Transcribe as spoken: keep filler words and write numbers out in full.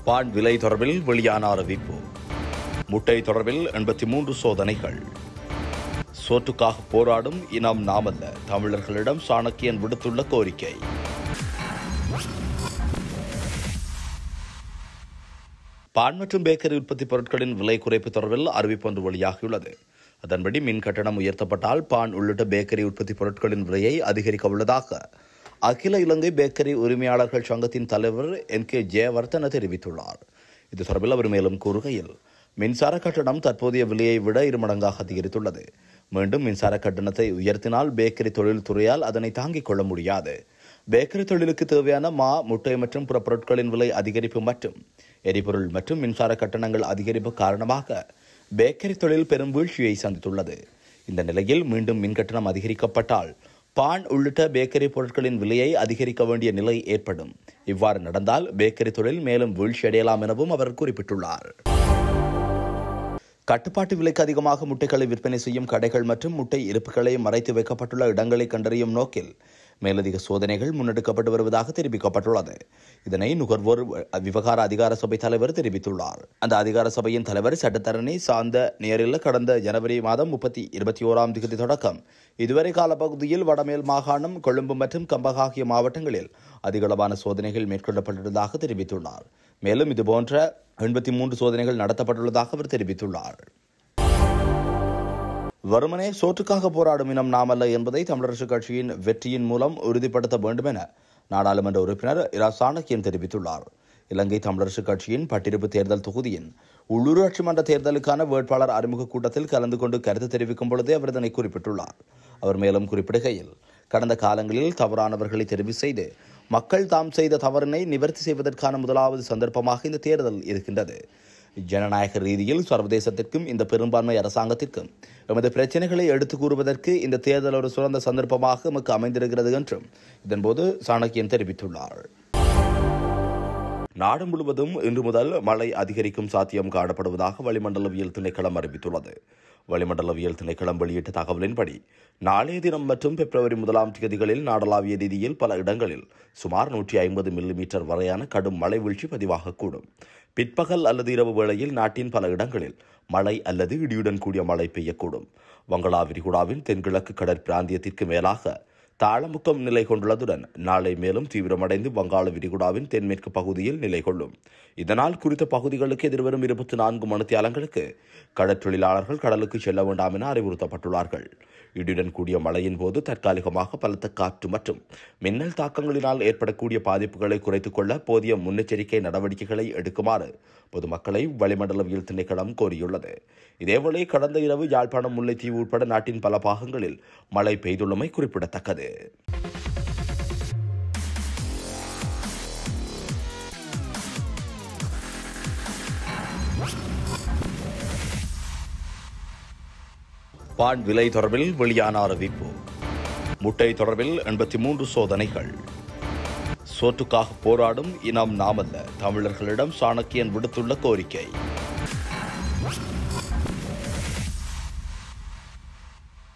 பான் விலை தொடர்பில் வெளியான அறிவிப்பு. முட்டை தொடர்பில் எண்பத்தி மூன்று சோதனைகள். சோற்றுக்காக போராடும் இனம் நாமல்ல, தமிழர்களிடம் சாணக்கியன் விடுத்துள்ள கோரிக்கை. பான் மற்றும் பேக்கரி உற்பத்தி பொருட்களின் விலை குறைப்பு தொடர்பில் அறிவிப்பு ஒன்று வெளியாகியுள்ளது. அதன்படி மின் கட்டணம் உயர்த்தப்பட்டால் பான் உள்ளிட்ட பேக்கரி உற்பத்தி பொருட்களின் விலையை அதிகரிக்க உள்ளதாக அகில இலங்கை பேக்கரி உரிமையாளர்கள் சங்கத்தின் தலைவர் என் கே ஜெயவர்தன தெரிவித்துள்ளார். இது தொடர்பில் அவர் மேலும் கூறுகையில், மின்சார கட்டணம் தற்போதைய விலையை விட இருமடங்காக அதிகரித்துள்ளது. மீண்டும் மின்சார கட்டணத்தை உயர்த்தினால் பேக்கரி தொழில் துறையால் அதனை தாங்கிக் கொள்ள முடியாது. பேக்கரி தொழிலுக்கு தேவையான மா, முட்டை மற்றும் பிற பொருட்களின் விலை அதிகரிப்பு மற்றும் எரிபொருள் மற்றும் மின்சார கட்டணங்கள் அதிகரிப்பு காரணமாக பேக்கரி தொழில் பெரும் வீழ்ச்சியை சந்தித்துள்ளது. இந்த நிலையில் மீண்டும் மின் கட்டணம் அதிகரிக்கப்பட்டால் பான் உள்ளிட்ட பேக்கரி பொருட்களின் விலையை அதிகரிக்க வேண்டிய நிலை ஏற்படும். இவ்வாறு நடந்தால் பேக்கரி தொழில் மேலும் வீழ்ச்சியடையலாம் எனவும் அவர் குறிப்பிட்டுள்ளார். கட்டுப்பாட்டு விலைக்கு அதிகமாக முட்டைகளை விற்பனை செய்யும் கடைகள் மற்றும் முட்டை இருப்புகளை மறைத்து வைக்கப்பட்டுள்ள இடங்களை கண்டறியும் நோக்கில் மேலதிக சோதனைகள் முன்னெடுக்கப்பட்டு வருவதாக தெரிவிக்கப்பட்டுள்ளது. இதனை நுகர்வோர் விவகார அதிகார சபை தலைவர் தெரிவித்துள்ளார். அந்த அதிகார சபையின் தலைவர் சட்டத்தரணி சார்ந்த நேரில் கடந்த ஜனவரி மாதம் முப்பத்தி இருபத்தி ஓராம் தேதி தொடக்கம் இதுவரை காலப்பகுதியில் வடமேல் மாகாணம், கொழும்பு மற்றும் கம்பக ஆகிய மாவட்டங்களில் அதிகளவான சோதனைகள் மேற்கொள்ளப்பட்டுள்ளதாக தெரிவித்துள்ளார். மேலும் இதுபோன்ற எண்பத்தி மூன்று சோதனைகள் நடத்தப்பட்டுள்ளதாக அவர் தெரிவித்துள்ளார். வறுமனே சோற்றுக்காக போராடும் இனம் நாமல்ல என்பதை தமிழரசுக் கட்சியின் வெற்றியின் மூலம் உறுதிப்படுத்த வேண்டும் என நாடாளுமன்ற உறுப்பினர் இரா சாணக்கியன் தெரிவித்துள்ளார். இலங்கை தமிழரசுக் கட்சியின் பட்டிருப்பு தேர்தல் தொகுதியின் உள்ளூராட்சி மன்ற தேர்தலுக்கான வேட்பாளர் அறிமுக கூட்டத்தில் கலந்து கொண்டு கருத்து தெரிவிக்கும் பொழுதே அவர் இதனை குறிப்பிட்டுள்ளார். அவர் மேலும் குறிப்பிடுகையில், கடந்த காலங்களில் தவறானவர்களை தெரிவு செய்து மக்கள் தாம் செய்த தவறினை நிவர்த்தி செய்வதற்கான முதலாவது சந்தர்ப்பமாக இந்த தேர்தல் இருக்கின்றது. ஜனநாயக ரீதியில் சர்வதேசத்திற்கும் இந்த பெரும்பான்மை அரசாங்கத்திற்கும் எமது பிரச்சினைகளை எடுத்துக் கூறுவதற்கு இந்த தேர்தல் ஒரு சிறந்த சந்தர்ப்பமாக எமக்கு அமைந்திருக்கிறது என்றும் இதன்போது சாணக்கியன் தெரிவித்துள்ளார். நாடு முழுவதும் இன்று முதல் மழை அதிகரிக்கும் சாத்தியம் காணப்படுவதாக வளிமண்டலவியல் திணைக்களம் அறிவித்துள்ளது. வளிமண்டலவியல் திணைக்களம் வெளியிட்ட தகவலின்படி நாளைய தினம் மற்றும் பிப்ரவரி முதலாம் தேதிகளில் நாடளாவிய ரீதியில் பல இடங்களில் சுமார் நூற்றி ஐம்பது மில்லி மீட்டர் வரையான கடும் மழை வீழ்ச்சி பதிவாகக்கூடும். பிற்பகல் அல்லது இரவு வேளையில் நாட்டின் பல இடங்களில் மழை அல்லது இடியுடன் கூடிய மழை பெய்யக்கூடும். வங்களா விரிகுடாவின் தென்கிழக்கு கடற்பிராந்தியத்திற்கு மேலாக தாளமுக்கம் நிலை கொண்டுள்ளதுடன் நாளை மேலும் தீவிரமடைந்து வங்காள விரிகுடாவின் தென்மேற்கு பகுதியில் நிலை கொள்ளும். இதனால் குறித்த பகுதிகளுக்கு எதிர்வரும் இருபத்தி நான்கு மணித்தியாலங்களுக்கு கடற்றொழிலாளர்கள் கடலுக்கு செல்ல வேண்டாம் என அறிவுறுத்தப்பட்டுள்ளார்கள். இடியுடன் கூடிய மழையின் போது தற்காலிகமாக பலத்த காற்று மற்றும் மின்னல் தாக்கங்களினால் ஏற்படக்கூடிய பாதிப்புகளை குறைத்துக் கொள்ள போதிய முன்னெச்சரிக்கை நடவடிக்கைகளை எடுக்குமாறு பொதுமக்களை வளிமண்டலவியல் திணைக்களம் கோரியுள்ளது. இதேவேளை கடந்த இரவு யாழ்ப்பாணம், முல்லைத்தீவு உட்பட நாட்டின் பல பாகங்களில் மழை பெய்துள்ளமை குறிப்பிடத்தக்கது. பான் விலை தொடர்பில் வெளியான அறிவிப்பு. முட்டை தொடர்பில் எண்பத்தி மூன்று சோதனைகள். சோற்றுக்காக போராடும் இனம் நாமல்ல, தமிழர்களிடம் சாணக்கியன் விடுத்துள்ள கோரிக்கை.